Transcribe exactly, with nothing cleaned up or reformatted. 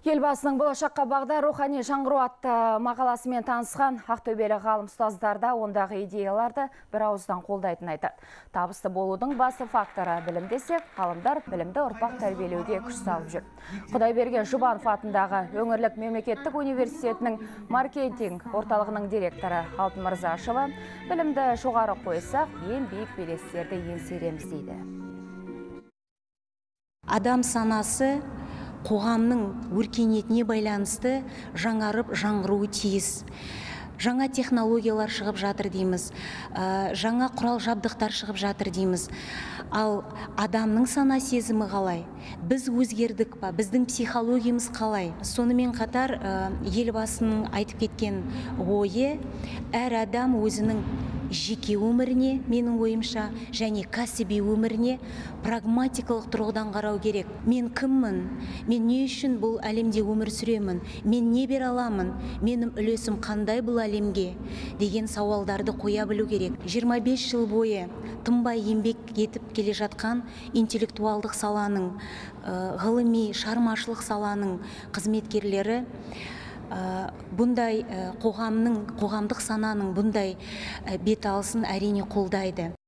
Елбасының болашаққа бағдар рухани жаңғыру атты мақаласымен танысқан ақтөбелік ғалым ұстаздар да ондағы идеяларды бір ауыздан қолдайтын айтады. Табысты болудың басы факторы білім десек, ғалымдар білімді ұрпақ тәрбиелеуге күш салып жүр. Құдайберген Жұбанов атындағы өңірлік мемлекеттік университетінің маркетинг орталығының директоры Алтын Мырзашева білімді жоғары қойсақ, ең биік белестерді еңсереміз дейді. Адам санасы қоғамның өркениетіне байланысты жаңарып жаңғыруы тиіс. Жаңа технологиялар шығып жатыр дейміз, жаңа құрал жабдықтар шығып жатыр дейміз. Ал адамның сана сезімі қалай? Біз өзгердік па? Біздің психологиямыз қалай? Сонымен қатар елбасының айтып кеткен ойы, әр адам өзінің жеке өміріне, менің ойымша, және кәсіби өміріне прагматикалық тұрғыдан қарау керек. Мен кіммін? Мен не үшін бұл әлемде өмір сүремін? Мен не бере аламын? Менің үлесім қандай бұл әлемге? Деген сауалдарды қоя білу керек. жиырма бес жыл бойы тынбай еңбек етіп келе жатқан интеллектуалдық саланың, ғылыми, шығармашылық саланың қызметкерлері бұндай қоғамның, қоғамдық сананың бұндай бет алысын әрине қолдайды.